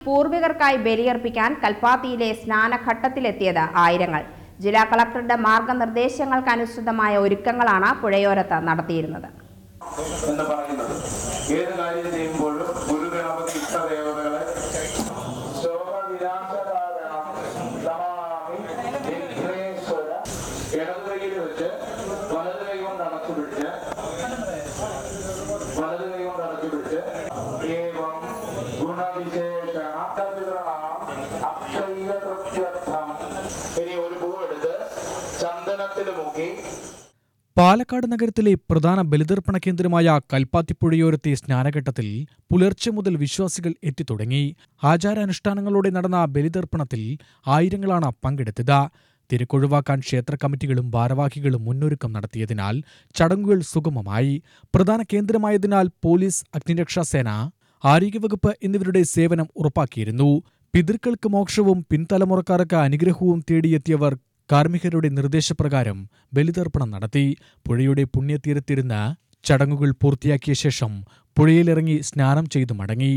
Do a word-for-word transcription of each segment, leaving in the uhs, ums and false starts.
പൂർവികർക്കായി ബലിയർപ്പിക്കാൻ കൽപ്പാത്തിയിലെ സ്നാനഘട്ടത്തിലെത്തിയത് ആയിരങ്ങൾ. ജില്ലാ കളക്ടറുടെ മാർഗനിർദ്ദേശങ്ങൾക്കനുസൃതമായ ഒരുക്കങ്ങളാണ് പുഴയോരത്ത് നടത്തിയിരുന്നത്. പാലക്കാട് നഗരത്തിലെ പ്രധാന ബലിതർപ്പണ കേന്ദ്രമായ കൽപ്പാത്തി പുഴയോരത്തെ സ്നാനഘട്ടത്തിൽ പുലർച്ചെ മുതൽ വിശ്വാസികൾ എത്തിത്തുടങ്ങി. ആചാരാനുഷ്ഠാനങ്ങളോടെ നടന്ന ബലിതർപ്പണത്തിൽ ആയിരങ്ങളാണ് പങ്കെടുത്തത്. തിരക്കൊഴിവാക്കാൻ ക്ഷേത്ര കമ്മിറ്റികളും ഭാരവാഹികളും മുന്നൊരുക്കം നടത്തിയതിനാൽ ചടങ്ങുകൾ സുഗമമായി. പ്രധാന കേന്ദ്രമായതിനാൽ പോലീസ്, അഗ്നിരക്ഷാസേന, ആരോഗ്യവകുപ്പ് എന്നിവരുടെ സേവനം ഉറപ്പാക്കിയിരുന്നു. പിതൃക്കൾക്ക് മോക്ഷവും പിൻതലമുറക്കാർക്ക് അനുഗ്രഹവും തേടിയെത്തിയവർ കാർമ്മികരുടെ നിർദ്ദേശപ്രകാരം ബലിതർപ്പണം നടത്തി. പുഴയുടെ പുണ്യതീരത്തിരുന്ന് ചടങ്ങുകൾ പൂർത്തിയാക്കിയ ശേഷം പുഴയിലിറങ്ങി സ്നാനം ചെയ്തു മടങ്ങി.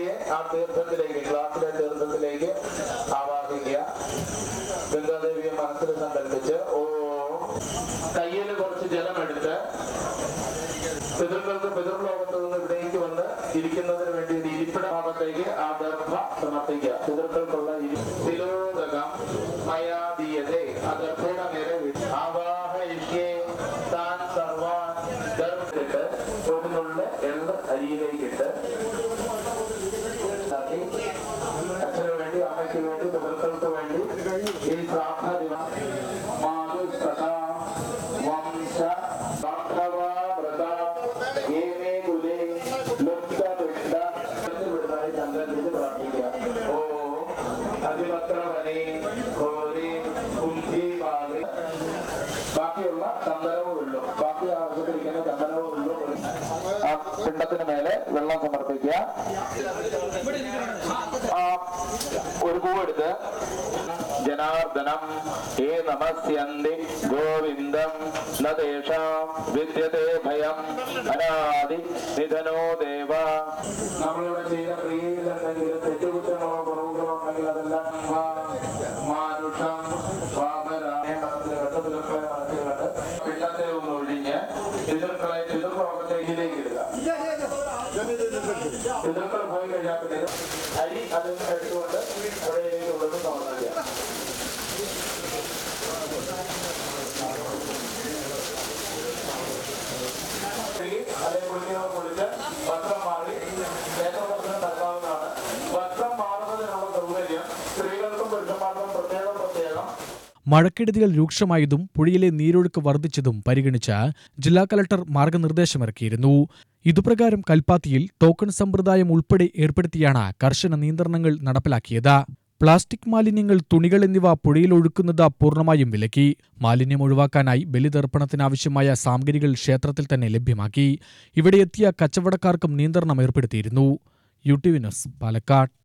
പിതൃക്കൾക്ക് പിതൃലോകത്ത് നിന്ന് ഇവിടേക്ക് വന്ന് ഇരിക്കുന്നതിന് വേണ്ടി ഒരു ഇരിപ്പിട ഭാഗത്തേക്ക് ആ ദർഭ സമർപ്പിക്കുക. പിതൃക്കൾക്കുള്ള തിലോദകം മയാദീയതേ ആ ദർഭയുടെ നേരെ ആവാഹയിക്കേ താൻ സർവാൻ ദർഭിട്ട് ഒന്നുള്ള എണ്ണ അരിയിലേക്കിട്ട് അച്ഛന് വേണ്ടി, അമ്മയ്ക്ക് വേണ്ടി, പിതൃക്കൾക്ക് വേണ്ടി ഈ പ്രാർത്ഥന ബാക്കിയുള്ള ചന്ദനവും ഉള്ളു ബാക്കി ആവശ്യത്തിരിക്കുന്ന ചന്ദനവും ഉള്ളു ആ പിണ്ടത്തിന് മേലെ വെള്ളം സമർപ്പിക്കുക. ആ ഒരു പൂവെടുത്ത് ജനാർദ്ദനം ഏ നമസ്യന്തി ഗോവിന്ദം നദേശാം വിദ്യതേ ഭയം അനാദി നിധനോ ദേവ. നമ്മളിവിടെ ചെയ്ത ക്രിയയിൽ എന്തെങ്കിലും തെറ്റുകുറ്റങ്ങളോ കുറവുകളോ ഉണ്ടെങ്കിൽ അതെല്ലാം മാനുഷം പിണ്ടത്തെ ഒന്ന് ഒഴിഞ്ഞ് പിതൃക്കളെ പിതൃലോകത്തേക്കിലേക്ക് ഇടുക. പിതൃക്കൾ പോയി കഴിഞ്ഞാൽ പിന്നെ അരി അതിൽ നിന്ന് എടുത്തുകൊണ്ട് പുഴയിലേക്ക് ഉള്ളത് തുറന്നില്ല. അതേ കുളിക്കുന്നവർ കുളിച്ച് വസ്ത്രം മാറി ക്ഷേത്രദർശനം നടത്താവുന്നതാണ്. വസ്ത്രം മാറുന്നതിനുള്ള സൗകര്യം സ്ത്രീകൾക്കും പുരുഷന്മാർക്കും പ്രത്യേകം പ്രത്യേകം. മഴക്കെടുതികൾ രൂക്ഷമായതും പുഴയിലെ നീരൊഴുക്ക് വർദ്ധിച്ചതും പരിഗണിച്ച് ജില്ലാ കലക്ടർ മാർഗനിർദ്ദേശമിറക്കിയിരുന്നു. ഇതുപ്രകാരം കൽപ്പാത്തിയിൽ ടോക്കൺ സമ്പ്രദായം ഉൾപ്പെടെ ഏർപ്പെടുത്തിയാണ് കർശന നിയന്ത്രണങ്ങൾ നടപ്പിലാക്കിയത്. പ്ലാസ്റ്റിക് മാലിന്യങ്ങൾ, തുണികൾ എന്നിവ പുഴയിൽ ഒഴുക്കുന്നത് പൂർണ്ണമായും വിലക്കി. മാലിന്യം ഒഴിവാക്കാനായി ബലിതർപ്പണത്തിനാവശ്യമായ സാമഗ്രികൾ ക്ഷേത്രത്തിൽ തന്നെ ലഭ്യമാക്കി. ഇവിടെ എത്തിയ കച്ചവടക്കാർക്കും നിയന്ത്രണം ഏർപ്പെടുത്തിയിരുന്നു. U T V news, Palakkad.